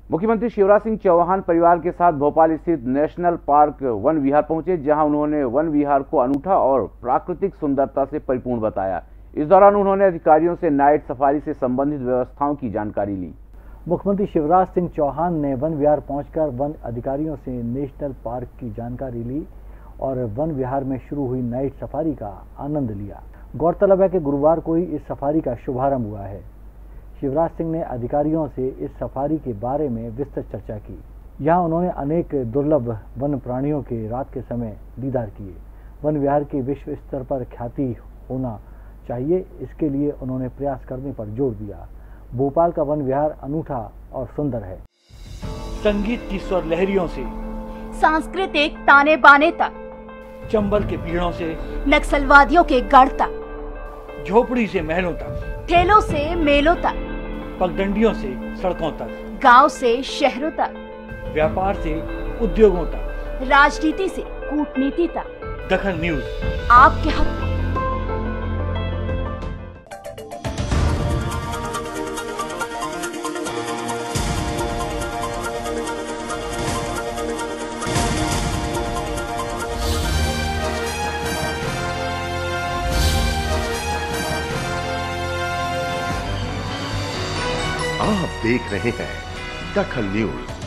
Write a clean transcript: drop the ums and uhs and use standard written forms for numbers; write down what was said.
मुख्यमंत्री शिवराज सिंह चौहान परिवार के साथ भोपाल स्थित नेशनल पार्क वन विहार पहुंचे, जहां उन्होंने वन विहार को अनूठा और प्राकृतिक सुंदरता से परिपूर्ण बताया। इस दौरान उन्होंने अधिकारियों से नाइट सफारी से संबंधित व्यवस्थाओं की जानकारी ली। मुख्यमंत्री शिवराज सिंह चौहान ने वन विहार पहुंचकर वन अधिकारियों से नेशनल पार्क की जानकारी ली और वन विहार में शुरू हुई नाइट सफारी का आनंद लिया। गौरतलब है कि गुरुवार को ही इस सफारी का शुभारंभ हुआ है। शिवराज सिंह ने अधिकारियों से इस सफारी के बारे में विस्तृत चर्चा की। यहाँ उन्होंने अनेक दुर्लभ वन प्राणियों के रात के समय दीदार किए। वन विहार की विश्व स्तर पर ख्याति होना चाहिए, इसके लिए उन्होंने प्रयास करने पर जोर दिया। भोपाल का वन विहार अनूठा और सुंदर है। संगीत की स्वर लहरियों से सांस्कृतिक ताने बाने तक, चंबल के पीड़ों से नक्सलवादियों के गढ़ तक, झोपड़ी से महलों तक, ठेलों से मेलों तक, पगडंडियों से सड़कों तक, गांव से शहरों तक, व्यापार से उद्योगों तक, राजनीति से कूटनीति तक, दखन न्यूज आपके हक में। आप देख रहे हैं दखन न्यूज।